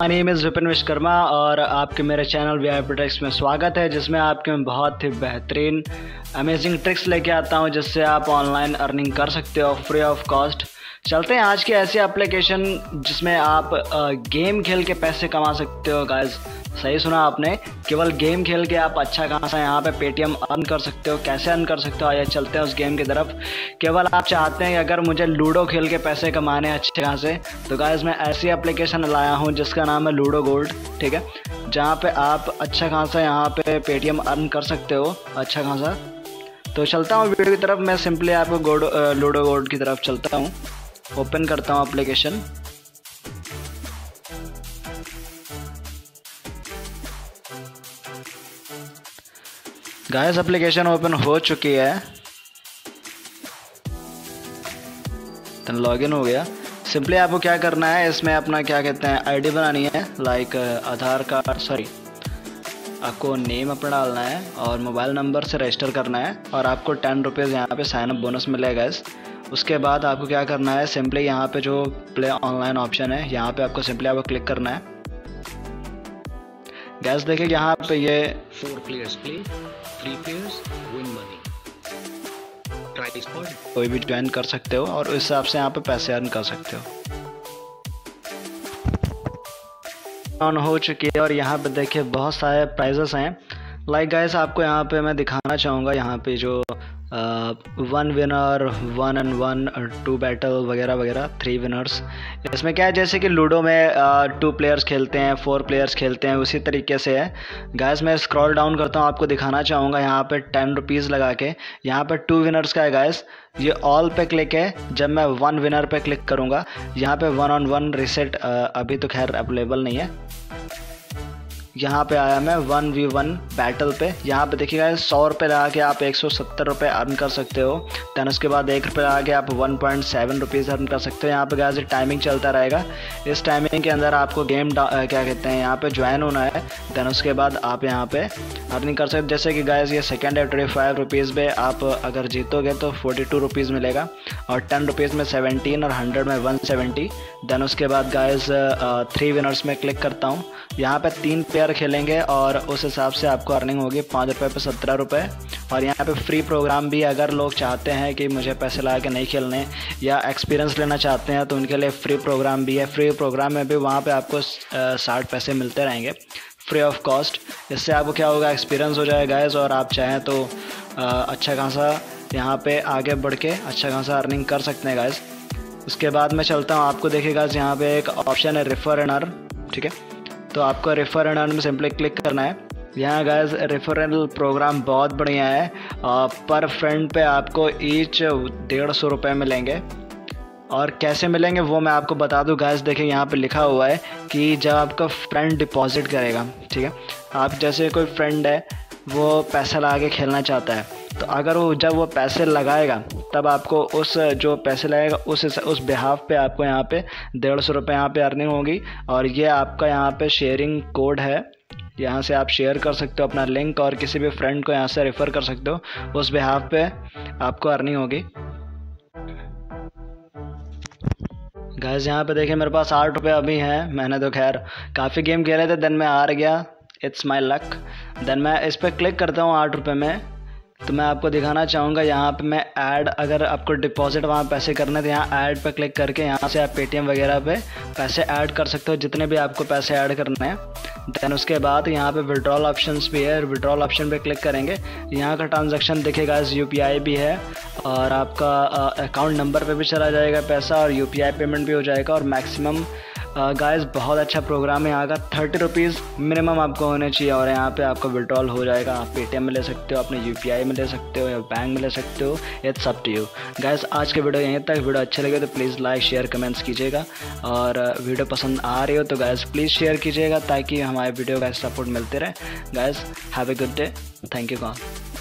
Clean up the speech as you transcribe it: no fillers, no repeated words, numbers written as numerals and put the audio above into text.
My name is Vipin Vishwakarma और आपके मेरे चैनल वीआईपी ट्रिक्स में स्वागत है, जिसमें आपके मैं बहुत ही बेहतरीन अमेजिंग ट्रिक्स लेके आता हूं जिससे आप ऑनलाइन अर्निंग कर सकते हो फ्री ऑफ कॉस्ट। चलते हैं आज की ऐसी एप्लीकेशन जिसमें आप गेम खेल के पैसे कमा सकते हो। गाइस सही सुना आपने, केवल गेम खेल के आप अच्छा खासा यहाँ पे पेटीएम अर्न कर सकते हो। कैसे अर्न कर सकते हो, आइए चलते हैं उस गेम की तरफ। केवल आप चाहते हैं कि अगर मुझे लूडो खेल के पैसे कमाने अच्छे खासे, तो गाइस मैं ऐसी एप्लीकेशन लाया हूँ जिसका नाम है लूडो गोल्ड। ठीक है, जहाँ पे आप अच्छा खासा यहाँ पे पेटीएम अर्न कर सकते हो अच्छा खासा। तो चलता हूँ वीडियो की तरफ। मैं सिंपली आपको लूडो गोल्ड की तरफ चलता हूँ, ओपन करता हूँ एप्लीकेशन। गाइस एप्लीकेशन ओपन हो चुकी है, तो लॉगिन हो गया। सिंपली आपको क्या करना है, इसमें अपना क्या कहते हैं आईडी बनानी है, लाइक आधार कार्ड, सॉरी आपको नेम अपना डालना है और मोबाइल नंबर से रजिस्टर करना है और आपको 10 रुपीज़ यहाँ पे साइन अप बोनस मिलेगा गाइस। उसके बाद आपको क्या करना है, सिंपली यहाँ पे जो प्ले ऑनलाइन ऑप्शन है यहाँ पे आपको सिंपली आपको क्लिक करना है। गाइस देखिए यहाँ पे ये 4 players play, 3 players win money. Try this pod. कोई भी ज्वाइन कर सकते हो और उस हिसाब से यहाँ पे पैसे अर्न कर सकते हो। ऑन हो चुकी है और यहाँ पे देखिए बहुत सारे प्राइजेस हैं। लाइक गाइस आपको यहाँ पे मैं दिखाना चाहूँगा, यहाँ पे जो 1 विनर, 1 and 1, 2 बैटल वगैरह वगैरह, 3 विनर्स। इसमें क्या है, जैसे कि लूडो में 2 प्लेयर्स खेलते हैं, 4 प्लेयर्स खेलते हैं, उसी तरीके से है। गाइस मैं स्क्रॉल डाउन करता हूँ, आपको दिखाना चाहूँगा यहाँ पे 10 रुपीज़ लगा के यहाँ पे 2 विनर्स का है। गाइस ये ऑल पे क्लिक है। जब मैं 1 विनर पे क्लिक करूँगा यहाँ पे 1 on 1 रीसेट अभी तो खैर अवेलेबल नहीं है। यहाँ पे आया मैं 1v1 बैटल पे। यहाँ पे देखिएगा 100 रुपये लगा के आप 170 रुपये अर्न कर सकते हो। दैन उसके बाद 1 रुपये लगा के आप 1.7 रुपीज़ अर्न कर सकते हो। यहाँ पे गाइस टाइमिंग चलता रहेगा। इस टाइमिंग के अंदर आपको गेम क्या कहते हैं यहाँ पे ज्वाइन होना है। दैन उसके बाद आप यहाँ पे अर्निंग कर सकते हो। जैसे कि गाइस ये सेकेंड है 25 रुपीज़ पे, आप अगर जीतोगे तो 42 रुपीज़ मिलेगा और 10 रुपीज़ में 17 और 100 में 170। दैन उसके बाद गाइस 3 विनर्स में क्लिक करता हूँ। यहाँ पे 3 प्लेयर खेलेंगे और उस हिसाब से आपको अर्निंग होगी 5 रुपये पे 17 रुपये। और यहाँ पे फ्री प्रोग्राम भी, अगर लोग चाहते हैं कि मुझे पैसे लगा के नहीं खेलने या एक्सपीरियंस लेना चाहते हैं तो उनके लिए फ्री प्रोग्राम भी है। फ्री प्रोग्राम में भी वहाँ पे आपको 60 पैसे मिलते रहेंगे फ्री ऑफ कॉस्ट। इससे आपको क्या होगा, एक्सपीरियंस हो जाएगा गाइस, और आप चाहें तो अच्छा खासा यहाँ पे आगे बढ़ के अच्छा खासा अर्निंग कर सकते हैं गाइस। उसके बाद मैं चलता हूँ, आपको देखिएगा यहाँ पे एक ऑप्शन है रेफर एंड अर्न। ठीक है, तो आपको रेफर एंड अर्न में सिंपली क्लिक करना है। यहाँ गाइस रेफरल प्रोग्राम बहुत बढ़िया है। पर फ्रेंड पे आपको ईच 150 रुपये मिलेंगे। और कैसे मिलेंगे वो मैं आपको बता दूँ गाइस। देखिए यहाँ पे लिखा हुआ है कि जब आपका फ्रेंड डिपॉजिट करेगा, ठीक है, आप जैसे कोई फ्रेंड है वो पैसा लगा के खेलना चाहता है, तो अगर वो जब वो पैसे लगाएगा तब आपको उस जो पैसे लगेगा उस बिहाफ पे आपको यहाँ पे 150 रुपये यहाँ पे अर्निंग होगी। और ये आपका यहाँ पे शेयरिंग कोड है, यहाँ से आप शेयर कर सकते हो अपना लिंक और किसी भी फ्रेंड को यहाँ से रेफ़र कर सकते हो। उस बिहाफ पे आपको अर्निंग होगी। गाइस यहाँ पे देखिए मेरे पास 8 रुपये अभी हैं। मैंने तो खैर काफ़ी गेम खेले थे, देन मैं हार गया, इट्स माई लक। देन मैं इस पर क्लिक करता हूँ 8 रुपये में। तो मैं आपको दिखाना चाहूँगा यहाँ पे मैं ऐड, अगर आपको डिपॉजिट वहाँ पैसे करने तो यहाँ ऐड पे क्लिक करके यहाँ से आप पेटीएम वगैरह पे पैसे ऐड कर सकते हो, जितने भी आपको पैसे ऐड करने हैं। दैन उसके बाद यहाँ पे विड्रॉल ऑप्शंस भी है। विड्रॉल ऑप्शन पे क्लिक करेंगे, यहाँ का ट्रांजैक्शन दिखेगा, यूपीआई भी है और आपका अकाउंट नंबर पे भी चला जाएगा पैसा और यूपीआई पेमेंट भी हो जाएगा। और मैक्सिमम गाइस बहुत अच्छा प्रोग्राम है यहाँ का। 30 रुपीज़ मिनिमम आपको होने चाहिए और यहाँ पे आपका विड्रॉल हो जाएगा। आप पेटीएम में ले सकते हो, अपने यूपीआई में ले सकते हो या बैंक में ले सकते हो, it's up to you guys. आज के वीडियो यहीं तक। वीडियो अच्छे लगे तो प्लीज़ लाइक शेयर कमेंट्स कीजिएगा और वीडियो पसंद आ रही हो तो गाइस प्लीज़ शेयर कीजिएगा ताकि हमारे वीडियो का सपोर्ट मिलते रहे। Guys have a good day, thank you.